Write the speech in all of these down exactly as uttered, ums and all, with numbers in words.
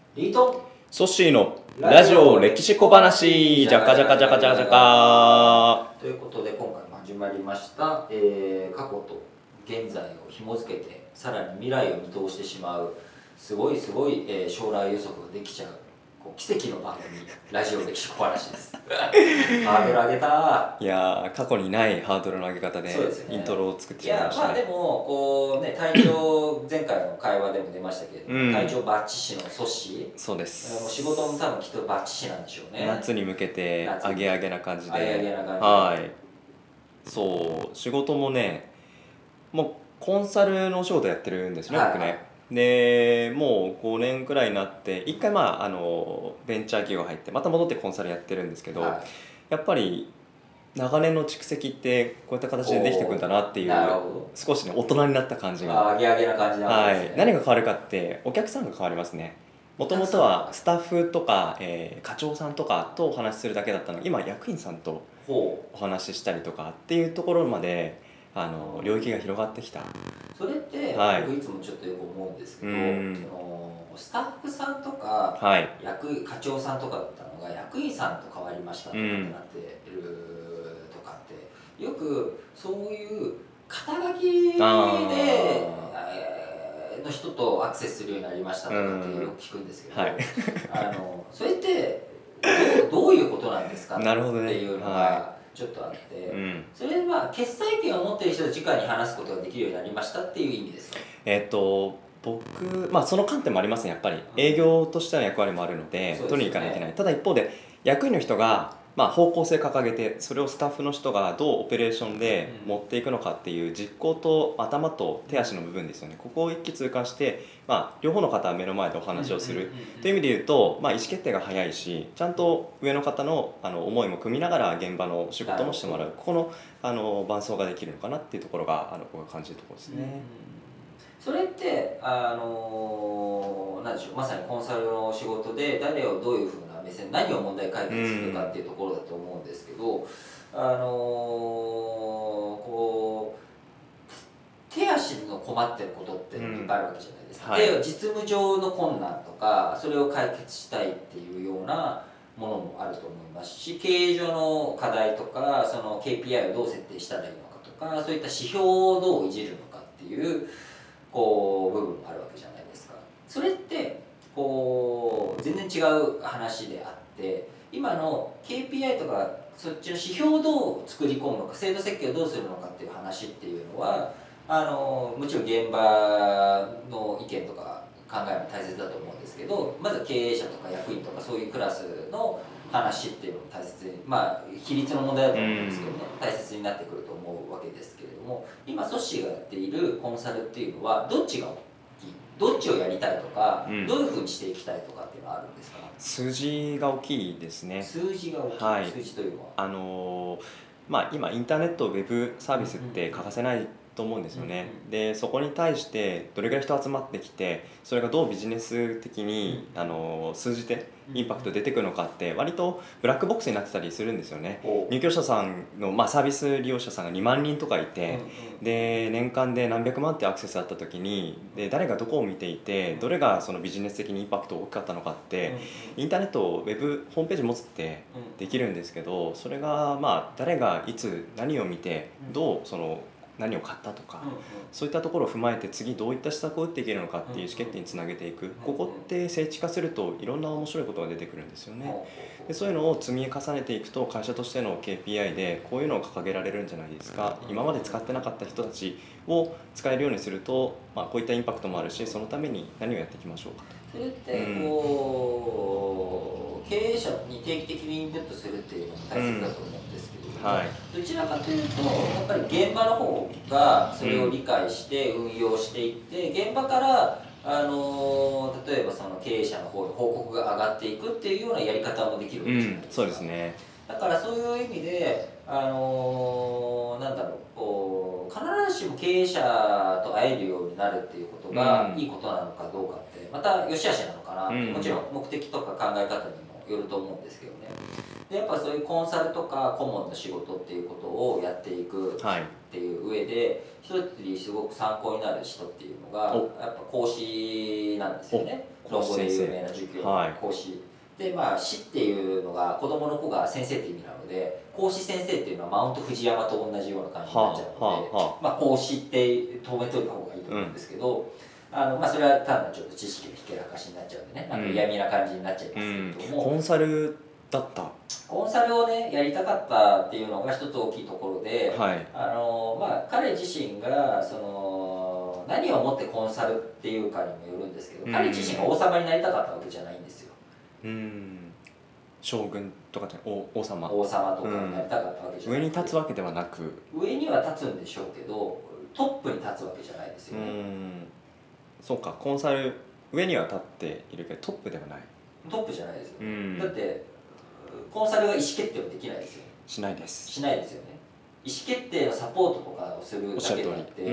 リートソッシーのラジオ歴史小話じゃかじゃかじゃかじゃかじゃかということで今回も始まりました、えー、過去と現在を紐付けてさらに未来を見通してしまうすごいすごい、えー、将来予測ができちゃうこう奇跡の番組ラジオ歴史小話ですハードル上げたいやー過去にないハードルの上げ方でそうですよねイントロを作ってしまいましたね。 いやまあでもこうね体調前回の会話でも出ましたけれども、うん、体調バッチシのソッシーそうです。 もう仕事も多分きっとバッチシなんでしょうね。 夏に向けてアゲアゲな感じでアゲアゲな感じではいそう仕事もねもうコンサルのお仕事やってるんですね、はい、僕ね。でもうごねんくらいになっていっかい、まあ、あのベンチャー企業入ってまた戻ってコンサルやってるんですけど、はい、やっぱり長年の蓄積ってこういった形でできてくんだなっていう少しね大人になった感じがアゲアゲな感じなんですね、 はい、何が変わるかってお客さんが変わりますね。もともとはスタッフとか、えー、課長さんとかとお話しするだけだったのが今役員さんとお話ししたりとかっていうところまであの領域が広がってきた。 それって、はい、僕いつもちょっとよく思うんですけど、そのスタッフさんとか、はい、役課長さんとかだったのが役員さんと変わりましたとかってなってるとかってよくそういう肩書きでの人とアクセスするようになりましたとかってよく聞くんですけど、はい、あのそれってどう、どういうことなんですかっていうのが、はい、ちょっとあって、うん、それは決裁権を持っている人と直に話すことができるようになりましたっていう意味ですか？ えっと僕、まあその観点もありますね。やっぱり営業としての役割もあるので、うん、取りに行かないといけない。ただ一方で役員の人がまあ方向性掲げてそれをスタッフの人がどうオペレーションで持っていくのかっていう実行と頭と手足の部分ですよね。ここを一気通過して、まあ、両方の方は目の前でお話をするという意味で言うと、まあ、意思決定が早いしちゃんと上の方のあの思いも組みながら現場の仕事もしてもらうここのあの伴走ができるのかなっていうところがあの僕が感じるところですね。 それってあの何でしょうまさにコンサルの仕事で誰をどういうふうな目線何を問題解決するかっていうところだと思うんですけど、あのこう手足の困ってることっていっぱいあるわけじゃないですか、うんはい、で実務上の困難とかそれを解決したいっていうようなものもあると思いますし経営上の課題とかその ケーピーアイ をどう設定したらいいのかとかそういった指標をどういじるのかっていうこう部分もあるわけじゃないですか。それってこう全然違う話であって今の ケーピーアイ とかそっちの指標をどう作り込むのか制度設計をどうするのかっていう話っていうのはあのもちろん現場の意見とか考えも大切だと思うんですけどまず経営者とか役員とかそういうクラスの話っていうのも大切にまあ比率の問題だと思うんですけどね大切になってくると思うわけですけれども今ソッシーがやっているコンサルっていうのはどっちが大きいどっちをやりたいとか、うん、どういうふうにしていきたいとかっていうのはあるんですか？ 数字が大きいですね。 数字が大きい、はい、数字というのはあのーまあ、今インターネットウェブサービスって欠かせないと思うんですよね。でそこに対してどれぐらい人集まってきてそれがどうビジネス的にあの数字でインパクト出てくるのかって割とブラックボックスになってたりするんですよね。入居者さんの、まあ、サービス利用者さんがにまんにんとかいてで年間で何百万ってアクセスあった時にで誰がどこを見ていてどれがそのビジネス的にインパクト大きかったのかってインターネットウェブホームページ持つってできるんですけどそれがまあ誰がいつ何を見てどうその何を買ったとか、うんうん、そういったところを踏まえて次どういった施策を打っていけるのかっていう意思決定につなげていく、うんうん、ここって精緻化するといろんな面白いことが出てくるんですよね、うんうん、でそういうのを積み重ねていくと会社としての ケーピーアイ でこういうのを掲げられるんじゃないですか、うんうん、今まで使ってなかった人たちを使えるようにすると、まあ、こういったインパクトもあるしそのために何をやっていきましょうかと。 それってこう、うん、経営者に定期的にインプットするっていうのも大切だと思うんですけど、うんはい、どちらかというとやっぱり現場の方がそれを理解して運用していって、うん、現場からあの例えばその経営者の方に報告が上がっていくっていうようなやり方もできるわけじゃないですか、うん、 そうですね。 だからそういう意味であのなんだろうこう必ずしも経営者と会えるようになるっていうことがいいことなのかどうかってまた良し悪しなのかなって、うん、もちろん目的とか考え方にもよると思うんですけどね。 でやっぱそういうコンサルとか顧問の仕事っていうことをやっていくっていう上で、一つにすごく参考になる人っていうのがやっぱ講師なんですよね。論語で有名な授業の講師、はい、でまあ師っていうのが子供の子が先生って意味なので、講師先生っていうのはマウント富士山と同じような感じになっちゃうので、はあはあ、まあ講師って止めといた方がいいと思うんですけど、うん、あのまあ、それは単なるちょっと知識のひけらかしになっちゃうんでね、なんか嫌味な感じになっちゃいますけれども、 うんうん、コンサルだったコンサルをねやりたかったっていうのが一つ大きいところで、はい、あのまあ、彼自身がその何をもってコンサルっていうかにもよるんですけど、うん、彼自身が王様になりたかったわけじゃないんですよ。 うん、将軍とかじゃ王王様王様とかになりたかったわけじゃない、 うん、上に立つわけではなく、 上には立つんでしょうけどトップに立つわけじゃないですよね。うん、 そうか、コンサル上には立っているけどトップではない。 トップじゃないですよ、うん、だってコンサルは意思決定はできないですよ。 しないですしないですよね。意思決定のサポートとかをするだけであって、うん、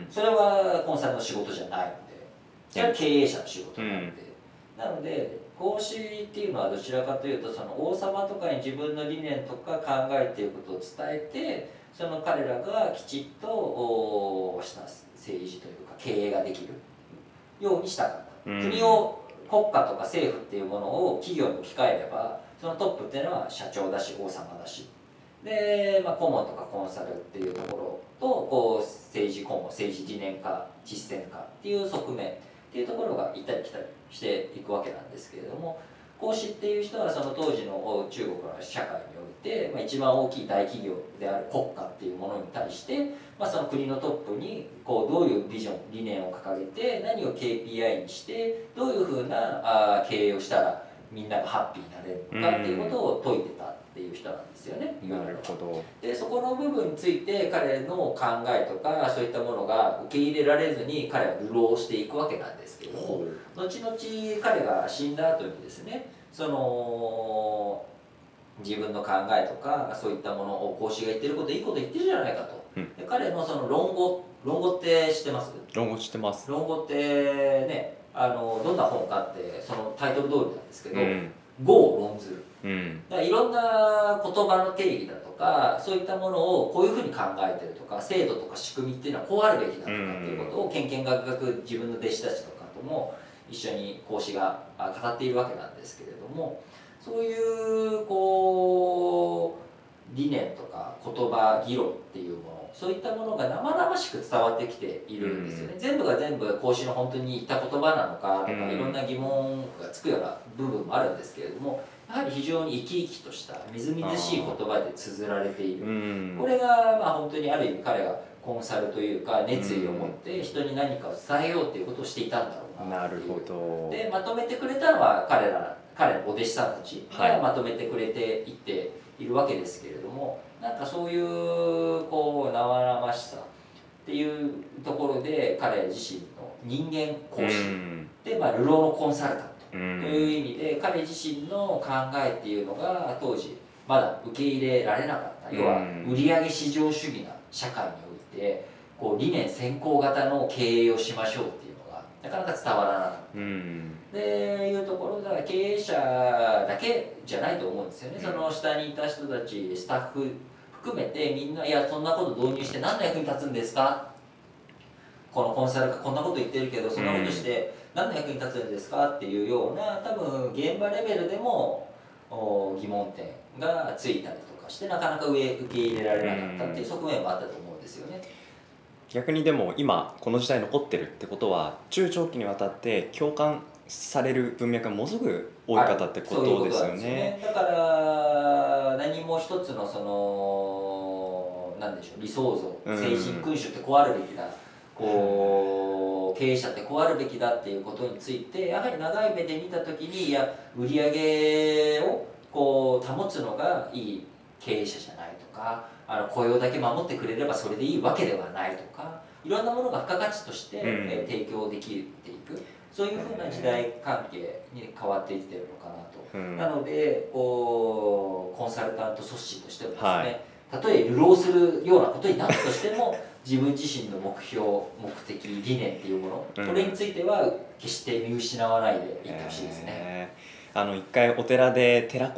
それはコンサルの仕事じゃないので、それは経営者の仕事なので、うん、なので講師っていうのはどちらかというとその王様とかに自分の理念とか考えていることを伝えて、その彼らがきちっとした政治というか経営ができるようにしたかった、うん、国を国家とか政府っていうものを企業に置き換えれば、そのトップっていうのは社長だし王様だしで、まあ、顧問とかコンサルっていうところとこう政治顧問、政治理念家、実践家っていう側面っていうところが行ったり来たりしていくわけなんですけれども、孔子っていう人はその当時の中国の社会において、まあ、一番大きい大企業である国家っていうものに対して、まあ、その国のトップにこうどういうビジョン理念を掲げて何を ケーピーアイ にしてどういうふうなあ経営をしたらみんながハッピーになれるのかっていうことを説いてたっていう人なんですよね。 なるほど。 でそこの部分について彼の考えとかそういったものが受け入れられずに彼は流浪していくわけなんですけれども、後々彼が死んだ後にですね、その自分の考えとかそういったものを孔子が言ってることいいこと言ってるじゃないかと、うん、で彼のその論語論語って知ってます？ 論語知ってます。 論語ってね、あのどんな本かってそのタイトル通りなんですけど、うん、語を論ずる、うん、だからいろんな言葉の定義だとかそういったものをこういうふうに考えてるとか制度とか仕組みっていうのはこうあるべきだとかっていうことをけんけんがくがく自分の弟子たちとかとも一緒に孔子が語っているわけなんですけれども、そういうこう理念とか言葉議論っていうもの、そういったものが生々しく伝わってきているんですよね、うん、全部が全部孔子の本当に言った言葉なのかとか、うん、いろんな疑問がつくような部分もあるんですけれども、やはり非常に生き生きとしたみずみずしい言葉で綴られている、うん、これがまあ本当にある意味彼がコンサルというか熱意を持って人に何かを伝えようっていうことをしていたんだろうなっていう。 なるほど。 でまとめてくれたのは彼ら彼のお弟子さんたちがまとめてくれていっているわけですけれども、なんかそういうこう生々しさっていうところで彼自身の人間講師で、まあ、流浪のコンサルタントという意味で彼自身の考えっていうのが当時まだ受け入れられなかった、要は売上至上主義な社会においてこう理念先行型の経営をしましょうっていうのがなかなか伝わらなかった。でいうところだから経営者だけじゃないと思うんですよね。その下にいた人たちスタッフ含めてみんな、いやそんなこと導入して何の役に立つんですか、このコンサルがこんなこと言ってるけどそんなことして何の役に立つんですかっていうような、多分現場レベルでも疑問点がついたりとかしてなかなか上受け入れられなかったっていう側面もあったと思うんですよね。 逆にでも今この時代残ってるってことは中長期にわたって共感される文脈がものすごく多い方ってことですよね。 だから何も一つのその何でしょう理想像、精神君主ってこうあるべきだ、こう経営者ってこうあるべきだっていうことについてやはり長い目で見た時に、いや売り上げをこう保つのがいい経営者じゃないとか、あの雇用だけ守ってくれればそれでいいわけではないとか、いろんなものが付加価値として、うんえー、提供できていく、そういうふうな時代関係に変わっていってるのかなと、うん、なのでこうコンサルタント組織としてはですね、はい、たとえ流浪するようなことになったとしても自分自身の目標目的理念っていうもの、うん、これについては決して見失わないでいってほしいですね。 えー、あの一回お寺で寺子屋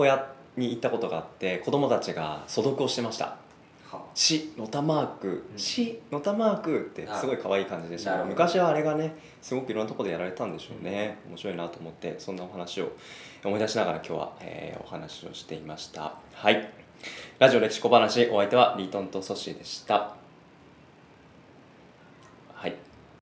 に行ったことがあって、子供たちが素読をしてました。しのたマーク、しのたマークってすごい可愛い感じでした。昔はあれがねすごくいろんなところでやられたんでしょうね。面白いなと思って、そんなお話を思い出しながら今日は、えー、お話をしていました。はい、ラジオ歴史小話、お相手はリートンとソッシーでした。